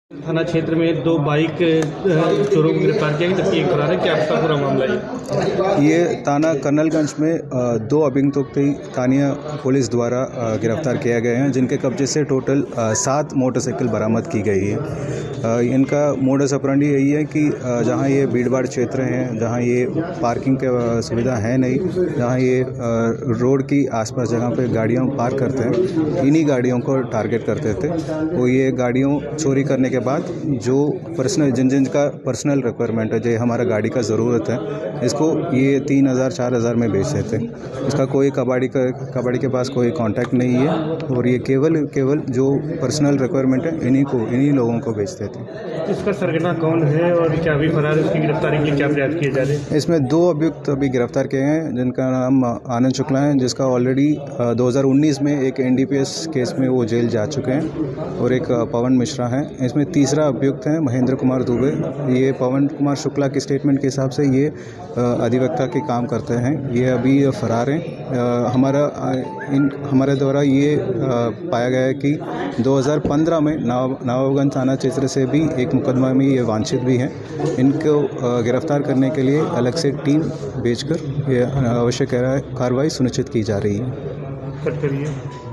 थाना क्षेत्र में 2 बाइक चोरों को गिरफ्तार किया गया, जबकि एक फरार है। क्या आपका पूरा मामला है? ये थाना कर्नलगंज में 2 अभियुक्तों स्थानीय पुलिस द्वारा गिरफ्तार किया गए हैं, जिनके कब्जे से टोटल 7 मोटरसाइकिल बरामद की गई है। इनका मोडस ऑपरेंडी यही है कि जहां ये भीड़-भाड़ क्षेत्र हैं, जहां ये पार्किंग की सुविधा है नहीं, जहां ये रोड की आसपास जगह पे गाड़ियां पार्क करते हैं, इन्हीं गाड़ियों को टारगेट करते थे। तो ये गाड़ियों चोरी करने के बाद जो पर्सनल जिन का पर्सनल रिक्वायरमेंट है, जो हमारा गाड़ी का ज़रूरत है, इसको ये 3000-4000 में बेच देते। इसका कोई कबाड़ी के पास कोई कांटेक्ट नहीं है और ये केवल जो पर्सनल रिक्वायरमेंट है इन्हीं लोगों को बेचते थे। इसका सरगना कौन है और क्या अभी फरार, उसकी गिरफ्तारी के लिए क्या प्रयास किए जा रहे हैं? इसमें 2 अभियुक्त अभी गिरफ्तार किए हैं, जिनका नाम आनंद शुक्ला है, जिसका ऑलरेडी 2019 में एक NDPS केस में वो जेल जा चुके हैं, और एक पवन मिश्रा है। इसमें तीसरा अभियुक्त है महेंद्र कुमार दुबे। ये पवन कुमार शुक्ला की स्टेटमेंट के हिसाब से ये अधिवक्ता के काम करते हैं, ये अभी फरार हैं। हमारे द्वारा ये पाया गया है कि 2015 में नवाबगंज थाना क्षेत्र से भी एक मुकदमा में ये वांछित भी हैं। इनको गिरफ्तार करने के लिए अलग से टीम भेजकर ये आवश्यक कार्रवाई सुनिश्चित की जा रही है। कट करिए।